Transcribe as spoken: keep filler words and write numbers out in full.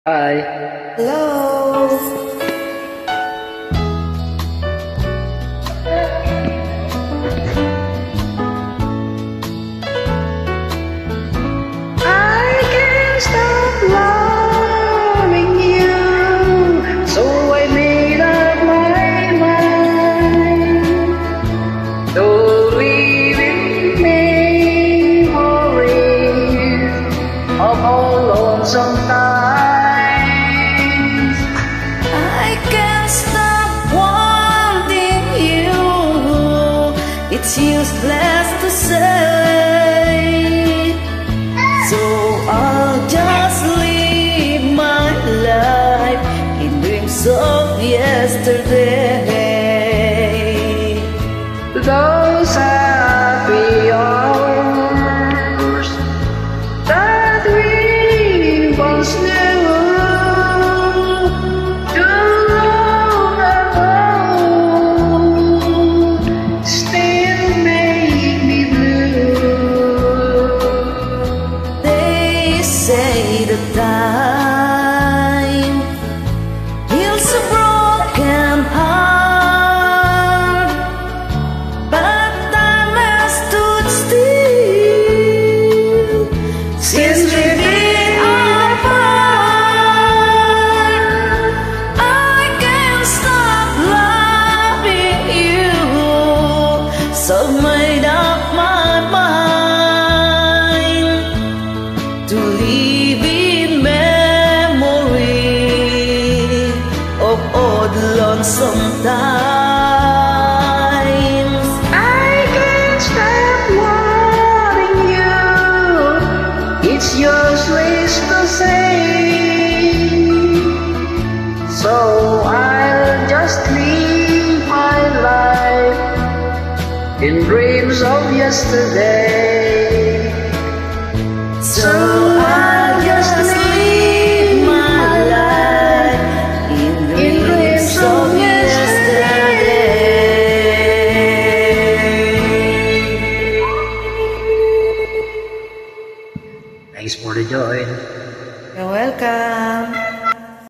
Hi. Hello. I can't stop loving you, so I made up my mind to live in memories of all lonesome times. I can't stop wanting you. It's useless to say, so I'll just live my life in dreams of yesterday. Those happy hours that we once knew, too long ago, still make me blue. They say the time heals a broken heart, but time has stood still since we've been apart. I can't stop loving you, so I've made up my mind to live in memory of all the lonesome times. I can't stop wanting you. It's useless to say, so I'll just live my life in dreams of yesterday. So I'll just live my life in dreams of yesterday. Thanks for the join. You're welcome.